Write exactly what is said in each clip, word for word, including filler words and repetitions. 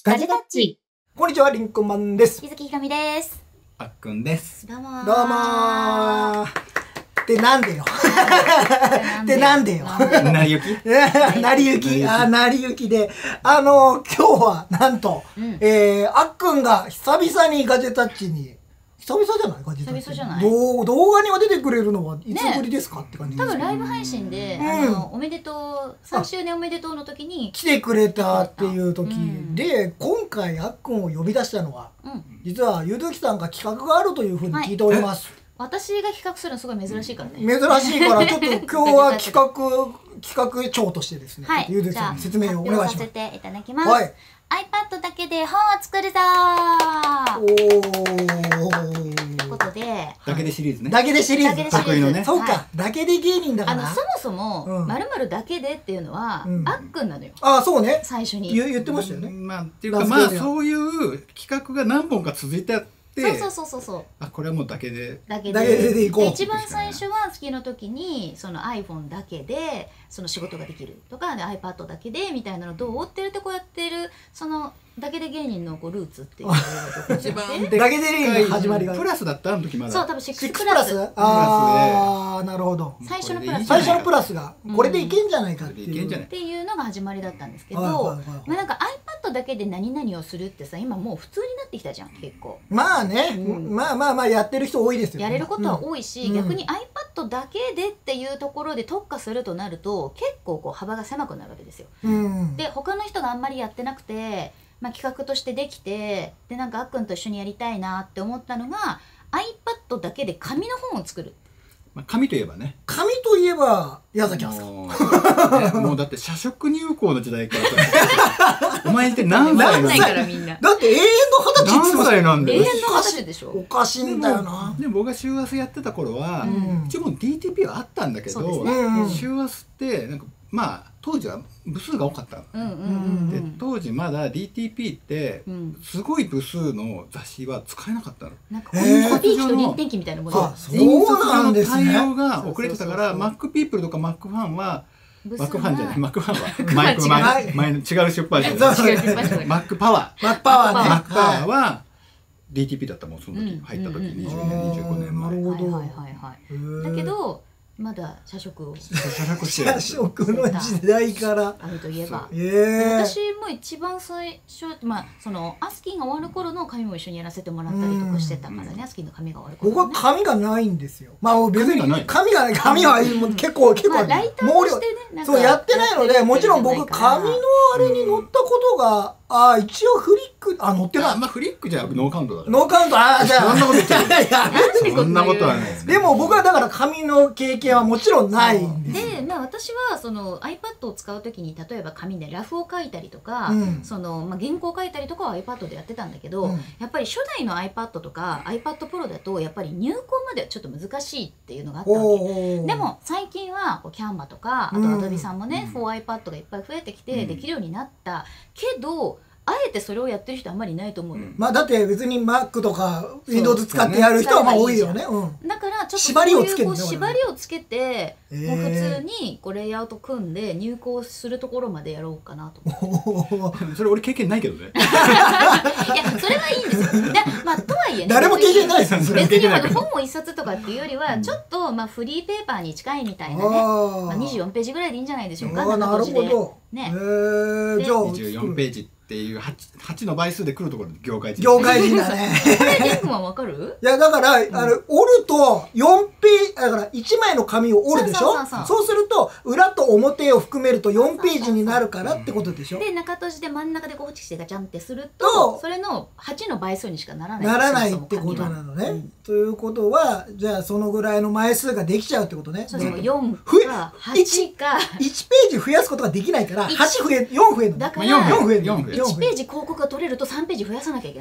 ガジェタッチ。 こんにちは、リンクマンです。 ゆずきひかみです。 あっくんです。 どうもー。 どうもー。ってなんでよ。ってなんでよ。 なりゆきなりゆき。あ、なりゆきで。あの、今日は、なんと、うん、えー、あっくんが久々にガジェタッチに、久々じゃないガジェタッチ。 久々じゃない動動画には出てくれるのはいつぶりですか、ね、って感じです。 多分ライブ配信で、うん、あの、おめでとう、さんしゅうねんおめでとうの時に来てくれたっていう時で、うん、今回あっくんを呼び出したのは、うん、実はゆずきさんが企画があるというふうに聞いております。はい、 私が企画するのすごい珍しいからね。 珍しいからちょっと今日は企画企画長としてですね、はい、ゆずきさんに説明をお願いします。 発表させていただきます。はい、iPad だけで本を作るぞー。おー。ということで。 だけでシリーズね。 だけでシリーズ。 得意のね。 そうか。だけで芸人だから。 あのそもそもまるまるだけでっていうのはあっくんなのよ。 ああそうね。 最初に言ってましたよね。 まあっていうかまあそういう企画が何本か続いてあって。 そうそうそうそう。 あ、これはもうだけでだけででいこう。一番最初は月の時にその iPhone だけでその仕事ができるとかで iPad だけでみたいなのどうってるってこうやってるそのだけで芸人のこうルーツっていう一番だけで芸人の始まりがプラスだったあの時まだ。 そう多分シックスプラス。ああなるほど。 最初のプラス。 最初のプラスがこれでいけんじゃないかっていうっていうのが始まりだったんですけど、まあなんか iPad だけで何々をするってさ今もう普通になってきたじゃん結構。 まあね、まあまあまあやってる人多いですよ。 やれることは多いし、逆に iPad だけでっていうところで特化するとなると結構こう幅が狭くなるわけですよ。で他の人があんまりやってなくて。まあ、企画としてできてでなんかあっくんと一緒にやりたいなって思ったのが iPad だけで紙の本を作る。 まあ紙といえばね紙といえば矢崎さんもうだって社食入校の時代からお前って何歳なんだからみんなだって永遠の二十歳何歳なんだよ。 永遠の二十歳でしょ。 おかしいんだよな。 でも僕が週アスやってた頃は一応もう ディーティーピー はあったんだけど週アスってなんかまあ当時は部数が多かったの。で当時まだ ディーティーピー ってすごい部数の雑誌は使えなかったの。 なんかコピー機と臨転機みたいなもの。 印刷上の対応が遅れてたから MacPeople とか Mac ファンはマックファンじゃない、マックファンは前の前前の違う出版社。マックパワー。 マックパワーね。 マックパワーは ディーティーピー だったもんその時入った時にじゅうねんにじゅうごねんまえ。 なるほど。 はいはいはい。だけどまだ社食を社食して社食の時代からあるといえば、 えー、 私も一番最初まあそのアスキーが終わる頃の紙も一緒にやらせてもらったりとかしてたからね、アスキーの紙が終わる頃、ね、 僕は紙がないんですよ。まあ別に紙がない紙は結構結構、まあ、 ライターとしてねそうやってないのでもちろん僕紙のあれに載ったことがあ一応フリックあ載ってない。 まあフリックじゃノーカウントだ。 ノーカウントああじゃあそんなこと言ってる。そんなことはないです。 でも僕はだから紙の経験はもちろんないんです。 で、まあ私はその iPad を使うときに例えば紙でラフを書いたりとか、そのまあ原稿を書いたりとかは iPad でやってたんだけど、やっぱり初代の iPad とか iPad Pro だとやっぱり入稿まではちょっと難しいっていうのがあったわけ。でも最近はこう Canva とかあと Adobe さんもね フォーアイパッド がいっぱい増えてきてできるようになったけど。あえてそれをやってる人あんまりいないと思うよ。 まあだって別に Mac とか Windows 使ってやる人はまあ多いよね。 だからちょっと縛りをつけて縛りをつけてもう普通にこうレイアウト組んで入稿するところまでやろうかなと思って。 それ俺経験ないけどね。 いやそれはいいんですよ。でまあとはいえね誰も経験ないですよ。 別に本を一冊とかっていうよりはちょっとまあフリーペーパーに近いみたいなね。まあにじゅうよんページぐらいでいいんじゃないでしょうか。 なるほど。 ね。 じゃあにじゅうよんページっていう 8, 8の倍数で来るところ業界人業界人だね。 これリンクはわかる？ いやだからあれ折るとよんページだからいちまいの紙を折るでしょ。そうすると裏と表を含めるとよんページになるからってことでしょ。 で中閉じで真ん中でこうホチキスでガチャンってするとそれのはちの倍数にしかならない。 ならないってことなのね。ということはじゃあそのぐらいの枚数ができちゃうってことね。 そうそうよんかはちかいちページ増やすことができないからはち増えよん増えるの。 だからよん増える。 いちページ広告が取れるとさんページ増やさなきゃいけない。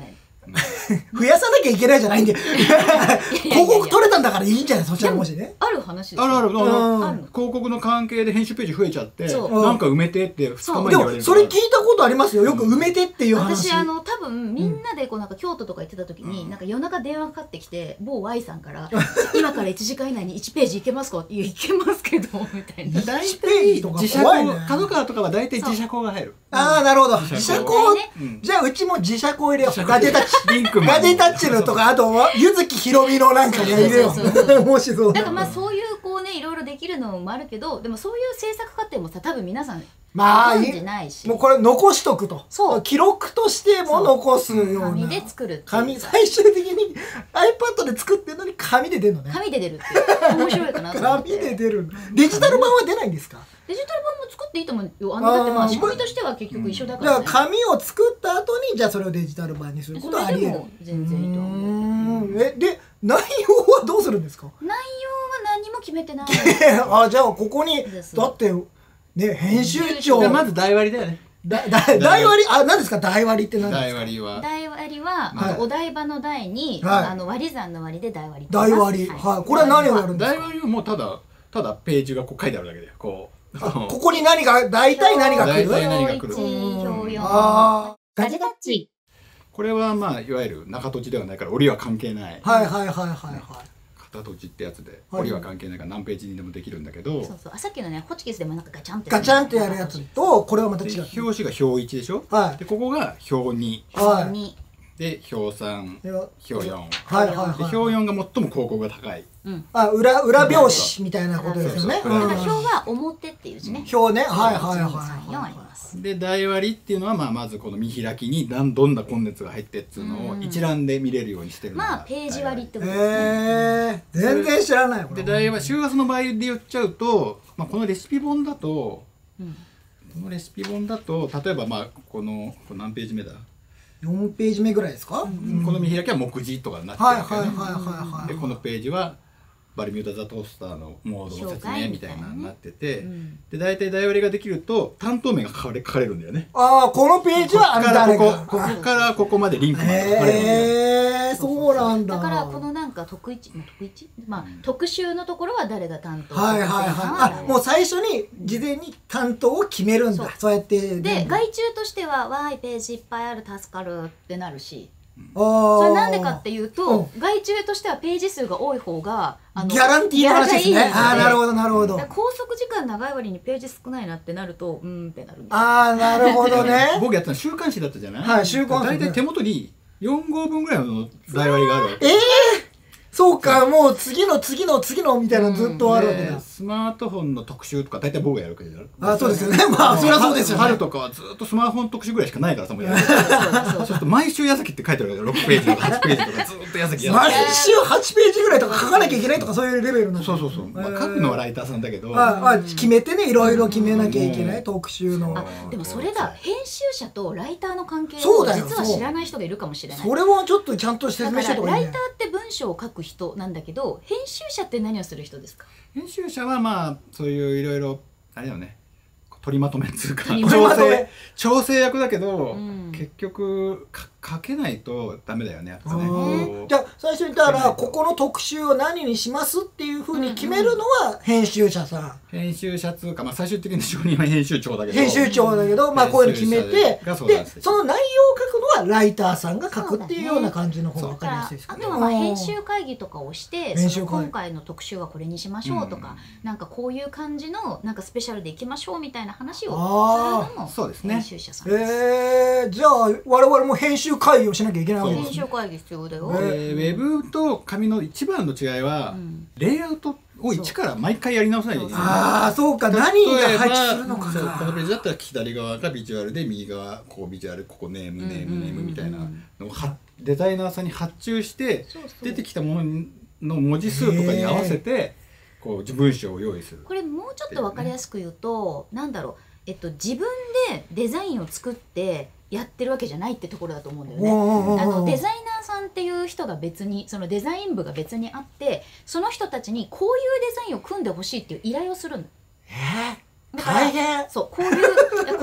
増やさなきゃいけないじゃないんで広告取れたんだからいいんじゃない、そちらもしね。 ある話ですあるある、 ある広告の関係で編集ページ増えちゃってなんか埋めてってふつかまえにで言われる。 もそれ聞いたことありますよ、よく埋めてっていう話。 私あの多分みんなでこうなんか京都とか行ってた時になんか夜中電話かかってきて某 Y さんから「今からいちじかん以内にいちページいけますか?」いやいけますけどみたいな。 大体自社稿、角川とかは大体自社稿が入る。 ああなるほど、自社稿。じゃあうちも自社稿入れよう。ガジェタッチガジェタッチのとか、あとは柚木ひろみのなんか入れよう。もしそう。 だからまあそういうこうねいろいろできるのもあるけど、でもそういう制作過程もさ多分皆さんまあご存じないし、 もうこれ残しとくと。そう、記録としても残すような。 紙で作る。 紙、最終的に iPad で作ってるのに紙で出るのね。 紙で出るっていう面白いかなと思って。 紙で出る。デジタル版は出ないんですか？ デジタル版も作っていいと思うよ。あのだってまあ仕組みとしては結局一緒だから、 ね。だから紙を作った後にじゃあそれをデジタル版にすることはありえる。 全然いいと思う。 えで内容はどうするんですか？ 内容は何も決めてない。 あじゃあここにだってね編集長。 まず台割りだよね。 だだ台割り、あ何ですか台割りって何ですか？ 台割りは台割りはお台場の台にあの割り算の割りで台割り。 台割りはいこれは何をやるんですか？ 台割りはもうただただページがこう書いてあるだけでこう。 ここに何が大体何が来る？ 大体何が来る？ 表よん。ガジェタッチ。 これはまあいわゆる中閉じではないから折りは関係ない。 はいはいはいはいはい。 片閉じってやつで折りは関係ないから何ページにでもできるんだけど。 そうそう。さっきのねホチキスでもなんかガチャンって。 ガチャンってやるやつとこれはまた違う。 表紙が表いちでしょ。はい。でここが表に。 はい。 で表さん、表よん。 はいはいはい。 表よんが最も広告が高い。 あ裏裏表紙みたいなことですよね。 だから表は表っていう字ね。 表ねはいはいはい。 で台割りっていうのはまあまずこの見開きにどんなコンテンツが入ってっていうのを一覧で見れるようにしてるのが。 まあページ割りってことですね。へえ全然知らない。 で台割り週末の場合で言っちゃうと、まあこのレシピ本だとこのレシピ本だと例えばまあこの何ページ目だ？ よんページ目ぐらいですか？この見開きは目次とかになってるわけね。でこのページはバルミューダザトースターのモードの説明みたいなのになってて、で大体台割りができると担当名が書かれ書かれるんだよね。 ああこのページはあれ誰かここからここまでリンクまで書かれるんだよ。 へえそうなんだ。 だからこのなんか特一特一まあ特集のところは誰が担当。 はいはいはい。あもう最初に事前に担当を決めるんだ。そうやってで外注としてはわーいページいっぱいある助かるってなるし。それなんでかっていうと外注としてはページ数が多い方がギャランティーの話ですね。ああなるほどなるほど。 拘束時間長い割にページ少ないなってなるとうんってなる。 ああなるほどね。 僕やったの週刊誌だったじゃない。 はい週刊誌。 大体手元によん号分ぐらいの台割りがあるわけ。 ええそうかもう次の次の次のみたいなずっとあるわけだ。 スマートフォンの特集とか大体僕がやるわけじゃん。 あそうですよね。まあそりゃそうですよね。 春とかはずっとスマートフォン特集ぐらいしかないからさもうやる。そうすると毎週矢崎って書いてあるわけろくページとかはちページとかずっと矢崎やる。 毎週はちページぐらいとか書かなきゃいけないとかそういうレベルの。 そうそうそう。まあ書くのはライターさんだけど。 あ決めてねいろいろ決めなきゃいけない特集の。 でもそれだ編集者とライターの関係を実は知らない人がいるかもしれない。 それはちょっとちゃんと説明してとか。ライターって文章を書く人なんだけど。編集者って何をする人ですか？ 編集者はまあそういういろいろあれだよね取りまとめっていうか調整調整役だけど、うん、結局書けないとダメだよね。 じゃあ最初に言ったらここの特集を何にしますっていうふうに決めるのは編集者さん。 編集者つうか、まあ、最終的に承認は編集長だけど編集長だけど、まあ、こういうの決めてでその内容を書くのはライターさんが書くっていうような感じの方が分かりやすいですかね。 あとはまあ編集会議とかをしてその今回の特集はこれにしましょうとか、うん、なんかこういう感じのなんかスペシャルでいきましょうみたいな話をするのも編集者さんです。 えー、じゃあ我々も編集会議をしなきゃいけないわけですね。 編集会議必要だよ。 ウェブと紙の一番の違いは、うん、レイアウトを一から毎回やり直さないといけない。 ああそうか何が配置するのかか。 このページだったら左側がビジュアルで右側ここビジュアルここネームネームネームみたいなのをデザイナーさんに発注して出てきたものの文字数とかに合わせてこう文章を用意する。 これもうちょっと分かりやすく言うと、ね、なんだろう、えっと、自分でデザインを作ってやってるわけじゃないってところだと思うんだよね。あのデザイナーさんっていう人が別にそのデザイン部が別にあってその人たちにこういうデザインを組んでほしいっていう依頼をするの。 えー大変。 そうこういうここにはこ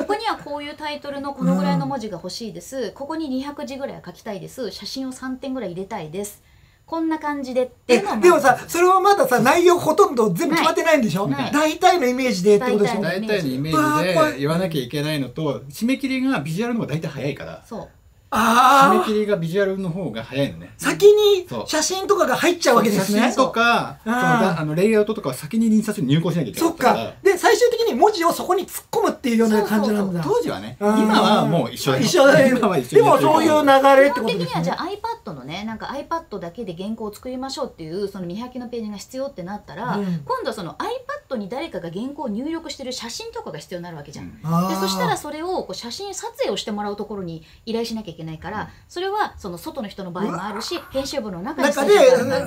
こういうタイトルのこのぐらいの文字が欲しいです、ここににひゃくじぐらい書きたいです、写真をさんてんぐらい入れたいです、こんな感じでっていうのも。でもさ、それはまださ、内容ほとんど全部決まってないんでしょ。大体のイメージでってことでしょ。 大体のイメージで言わなきゃいけないのと、締め切りがビジュアルの方が大体早いから。 そう。 ああ、締め切りがビジュアルの方が早いのね。 先に写真とかが入っちゃうわけですね。 写真とか、あのレイアウトとかは先に印刷に入稿しなきゃいけない。 そっか。で最終的に文字をそこに突っ込むっていうような感じなんだ。 当時はね。今はもう一緒だよ。 一緒だよ。でもそういう流れってことですね。 基本的にはじゃあ iPad のね、なんか iPad だけで原稿を作りましょうっていうその見開きのページが必要ってなったら、今度はその iPad に誰かが原稿を入力してる写真とかが必要になるわけじゃん。でそしたらそれをこう写真撮影をしてもらうところに依頼しなきゃいけないから。それはその外の人の場合もあるし、編集部の中に中で、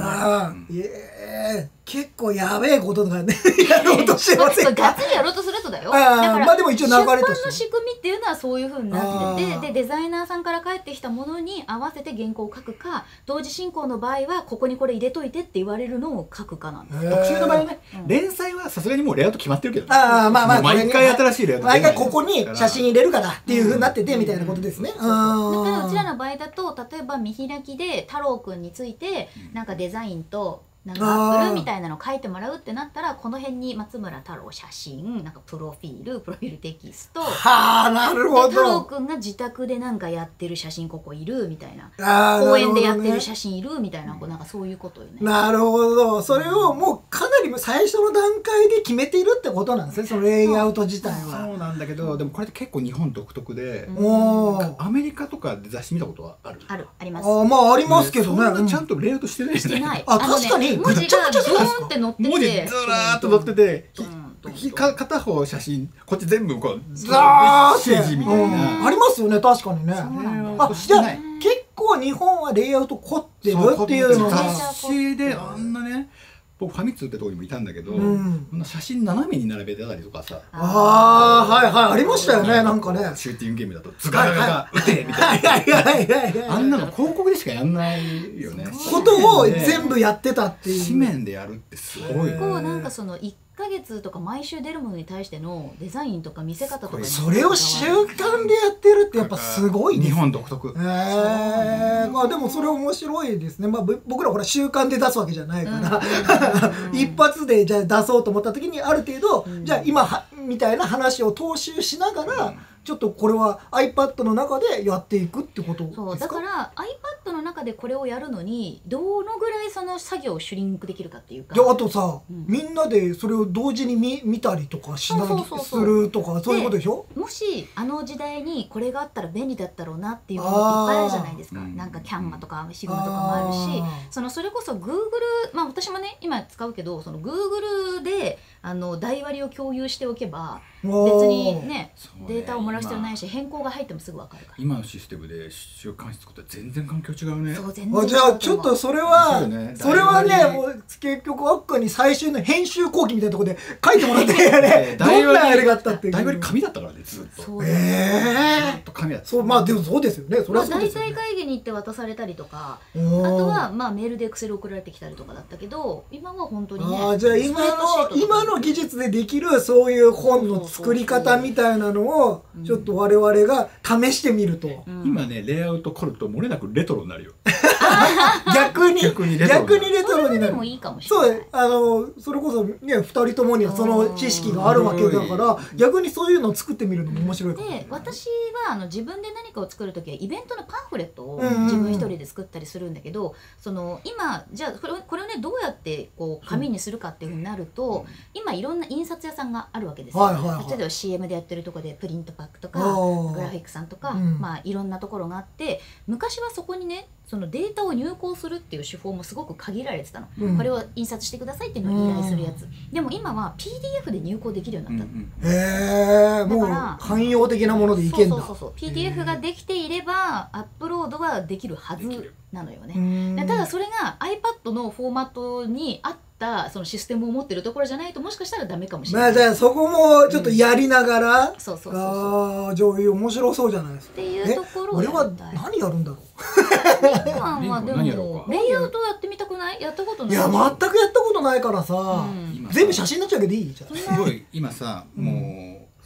結構やべえことがねやろうとしてますよ。 ガッツリやろうとするとだよ。だからまあでも一応流れとして出版の仕組みっていうのはそういう風になってて、でデザイナーさんから返ってきたものに合わせて原稿を書くか、同時進行の場合はここにこれ入れといてって言われるのを書くかなんです。 特集の場合はね、連載はさすがにもうレイアウト決まってるけどね。 ああまあまあ毎回新しいレイアウト。 毎回ここに写真入れるからっていう風になっててみたいなことですね。だからうちらの場合だと例えば見開きで太郎くんについてなんかデザインとなんかアップルみたいなの書いてもらうってなったら、この辺に松村太郎写真、なんかプロフィール、プロフィールテキスト、 はあなるほど。 太郎くんが自宅でなんかやってる写真ここいるみたいな、公園でやってる写真いるみたいな、なんかそういうことよね。 なるほど。それをもうかなり最初の段階で決めているってことなんですね。そのレイアウト自体は。 そうなんだけど、でもこれって結構日本独特で、アメリカとかで雑誌見たことはある？ ある、あります。 あまあありますけどね。 そんなちゃんとレイアウトしてないしてない。 あ確かに。 文字がドーンって載ってて、 文字ずらーっと載ってて、片方写真、こっち全部こうザーッてメッセージみたいなありますよね。確かにね。あじゃあ結構日本はレイアウト凝ってるっていうのが雑誌であんなね。僕ファミ通ってとこにもいたんだけど、写真斜めに並べてたりとかさ、 ああはいはいありましたよね。なんかねシューティングゲームだとズガガガ打てみたいな、あんなの広告でしかやんないよね。 ことを全部やってたっていう。 紙面でやるってすごい。 結構なんかそのいっかげつとか毎週出るものに対してのデザインとか見せ方とか、 それを習慣でやってるってやっぱすごい日本独特。 ええまあでもそれ面白いですね。まあ僕らほら習慣で出すわけじゃないから一発でじゃあ出そうと思った時にある程度じゃあ今はみたいな話を踏襲しながらちょっとこれは iPad の中でやっていくってことですか？ そうだから iPad の中でこれをやるのにどのぐらいその作業をシュリンクできるかっていうか、 であとさ、うん、みんなでそれを同時に 見, 見たりとかしなりするとかそういうことでしょ？ もしあの時代にこれがあったら便利だったろうなっていうものいっぱいあるじゃないですか。なんかキャンマとかシグマとかもあるし、そのそれこそ Google、まあ私もね今使うけどその Google であの台割りを共有しておけば別にねデータを漏らす必要ないし変更が入ってもすぐ分かるから。 今のシステムで週刊誌作ったら全然環境違うね。 そう全然違う。 じゃあちょっとそれはそれはねもう結局あっかに最終の編集後期みたいなところで書いてもらってねどんなあれがあったっていう。 台割り紙だったからねずっと。 ええずっと紙だった。 そうまあでもそうですよね。それはそう大ですよね。 体会議に行って渡されたりとか、あとはまあメールでエクセル送られてきたりとかだったけど、今は本当にね。 あじゃあ今の今の技術でできるそういう本の作り方みたいなのをちょっと我々が試してみると、 うん、今ねレイアウト凝ると漏れなくレトロになるよ。 逆に逆にレトロになる。そうあのそれこそねふたりともにはその知識があるわけだから逆にそういうのを作ってみるのも面白いかも。 で私はあの自分で何かを作る時はイベントのパンフレットを自分一人で作ったりするんだけど、その今じゃあこれこれをねどうやってこう紙にするかっていうふうになると、今いろんな印刷屋さんがあるわけですよ。例えば シーエム でやってるところでプリントパックとかグラフィックさんとか、まあいろんなところがあって、昔はそこにねそのデータを入稿するっていう手法もすごく限られてたの、うん、これを印刷してくださいっていうのを依頼するやつ、うん、でも今は ピーディーエフ で入稿できるようになったの、 うん、へえもう汎用的なものでいけんだ。 そうそうそうそう ピーディーエフ ができていればアップロードはできるはずなのよね。ただそれが iPad のフォーマットに合ったそのシステムを持ってるところじゃないともしかしたらダメかもしれない。 まあじゃあそこもちょっとやりながら、うん、 そうそうそうそうああじゃあ面白そうじゃないですか。 っていうところをやりたい。俺は何やるんだろう。 リンカンはでもレイアウトやってみたくない？やったことない。 いや全くやったことないからさ、うん、全部写真になっちゃうけどいいじゃん。 すごい今さ、もう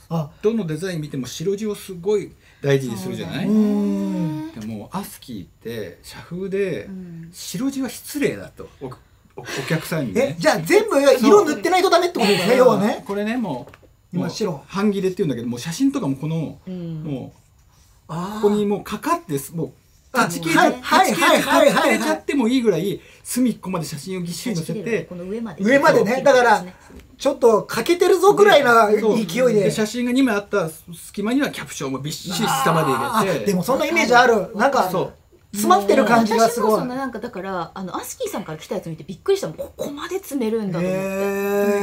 どのデザイン見ても白地をすごい大事にするじゃない。でもアスキーって社風で白地は失礼だと お, お, お客さんにね。 えじゃあ全部色塗ってないとダメってことですね。要はねこれねもう今白半切れっていうんだけど、もう写真とかもこの、うん、もうここにもうかかってもうはちケー入れちゃってもいいぐらい隅っこまで写真をぎっしり載せて上までね。だからちょっと欠けてるぞぐらいな勢いで写真がにまいあった隙間にはキャプションもびっしり下まで入れて。 でもそんなイメージある。なんか詰まってる感じがすごい。 私もそのなんかだからあのアスキーさんから来たやつ見てびっくりしたもん。ここまで詰めるんだと思って。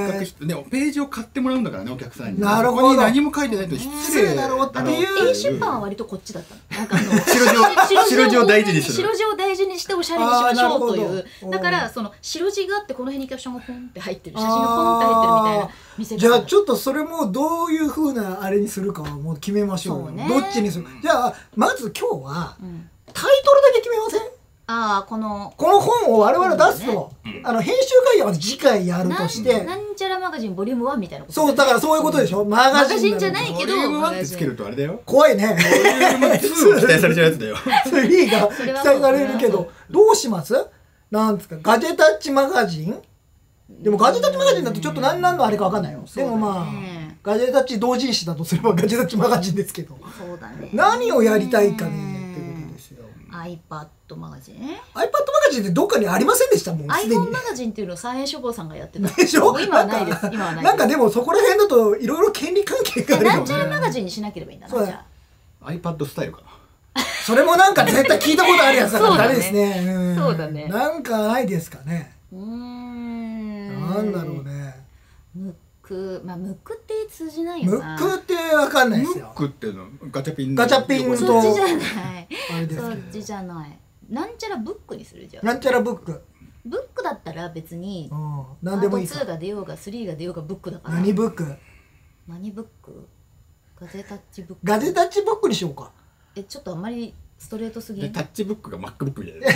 とにかくねページを買ってもらうんだからねお客さんに。 なるほど。 ここに何も書いてないと失礼だろうっていう。A 出版は割とこっちだったの。なんかあの白地を大事にする。 白地を大事にしておしゃれにしましょうという。だからその白地があってこの辺にキャプションがポンって入ってる、写真がポンって入ってるみたいな見せ方。 じゃあちょっとそれもどういう風なあれにするかはもう決めましょう。どっちにする。じゃあまず今日はタイトルだけ決めません？ ああこのこの本を我々出すと、あの編集会議は次回やるとして、 なんちゃらマガジンボリュームワンみたいなこと。 そうだからそういうことでしょ。マガジンじゃないけどボリュームワンってつけるとあれだよ。 怖いね。 ボリュームツー期待されちゃうやつだよ。 スリーが期待されるけどどうします？なんですかガジェタッチマガジン。でもガジェタッチマガジンだとちょっと何何のあれかわかんないよ。でもまあガジェタッチ同人誌だとすればガジェタッチマガジンですけど、 そうだね。 何をやりたいかねってことですよ。 iPad マガジン iPad マガジンってどっかにありませんでしたもん。 iPhone マガジンっていうのを三円書房さんがやってたでしょ。 今はないです。今はないです。 なんかでもそこら辺だといろいろ権利関係があるよね。 なんちゃらマガジンにしなければいいんだな。じゃあ iPad スタイルかな。 それもなんか絶対聞いたことあるやつだからダメですね。 そうだね。 なんかないですかね。 うーんなんだろうね。 ムック、まあムックって通じないよな。 ムックってわかんないですよ。 ムックっていうのガチャピンガチャピンとそっちじゃない。 あれですけど。 そっちじゃない。なんちゃらブックにするじゃん。 なんちゃらブック。 ブックだったら別に何でもいいか。 パートツーが出ようがスリーが出ようがブックだから。 何ブック？ 何ブック？ガジェタッチブック。 ガジェタッチブックにしようか。 えちょっとあんまりストレートすぎる。 タッチブックが MacBook みたいな。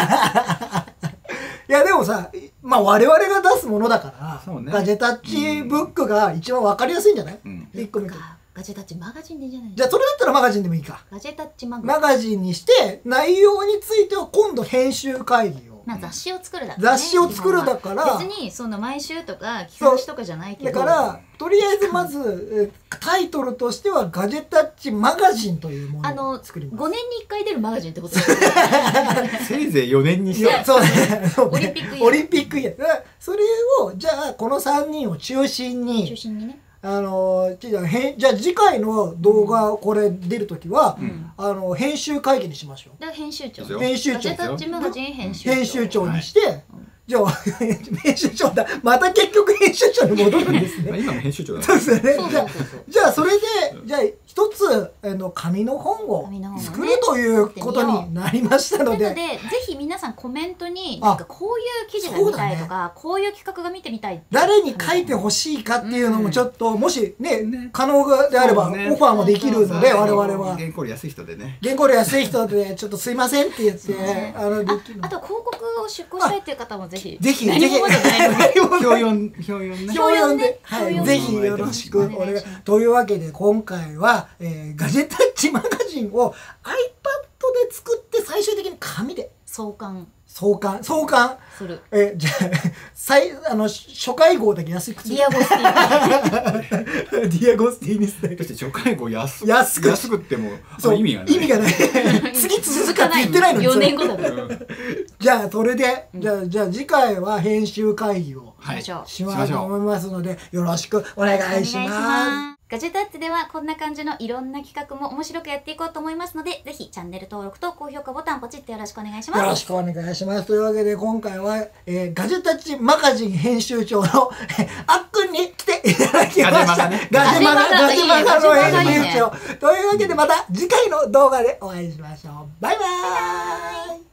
いやでもさ、まあ我々が出すものだから、 ね、 ガジェタッチブックが一番わかりやすいんじゃない？ うん、いっこ見て。ガジェタッチマガジンでいいじゃない。 じゃあそれだったらマガジンでもいいか。 ガジェタッチマガジン。 マガジンにして内容については今度編集会議を。 まあ雑誌を作るだから、 ね、雑誌を作るだから別にその毎週とか期間誌とかじゃないけど、 だからとりあえずまずタイトルとしてはガジェタッチマガジンというものを作ります。 ごねんにいっかい出るマガジンってことですよね。せいぜいよねんにして。 そうね。 オリンピックイヤー。 オリンピックイヤー。それをじゃあこのさんにんを中心に。 中心にね。 あのじゃあ次回の動画これ出るときは、うん、あの編集会議にしましょう。 だから編集長。 編集長。 ガジェタッチマガジン編集長。 編集長にして、はい、じゃあ編集長だ。また結局編集長に戻るんですね。 今の編集長だ。 そうですね。じゃあじゃあそれでじゃあ一つあの紙の本を作るということになりましたので、 なのでぜひ皆さんコメントになんかこういう記事が見たいとか、こういう企画が見てみたい。 誰に書いてほしいかっていうのもちょっともしね可能であればオファーもできるので我々は。 原稿料安い人でね。 原稿料安い人でちょっとすいませんって言ってあのあと広告を出稿したいっていう方もぜひぜひぜひ表四表四ね。 表四ではいぜひよろしくお願い。というわけで今回はガジェタッチマガジンを iPad で作って最終的に紙で創刊創刊創刊する。 えじゃあ最あの初回号だけ安くディアゴスティーニディアゴスティーニスタイル。 初回号安く安く安くっても意味がない意味がない次続かって言ってないのによねんごだからじゃあそれでじゃあじゃあ次回は編集会議をしましょうと思いますのでよろしくお願いします。 ガジェタッチではこんな感じのいろんな企画も面白くやっていこうと思いますので、ぜひチャンネル登録と高評価ボタンポチッとよろしくお願いします。 よろしくお願いします。というわけで今回は、えー、ガジェタッチマガジン編集長のあっくんに来ていただきました。ガジェマガガジェマガの編集長。というわけでまた次回の動画でお会いしましょう。バイバーイ。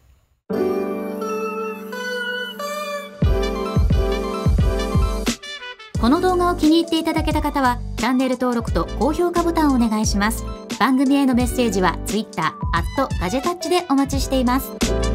この動画を気に入っていただけた方はチャンネル登録と高評価ボタンをお願いします。番組へのメッセージは ツイッター アットガジェタッチでお待ちしています。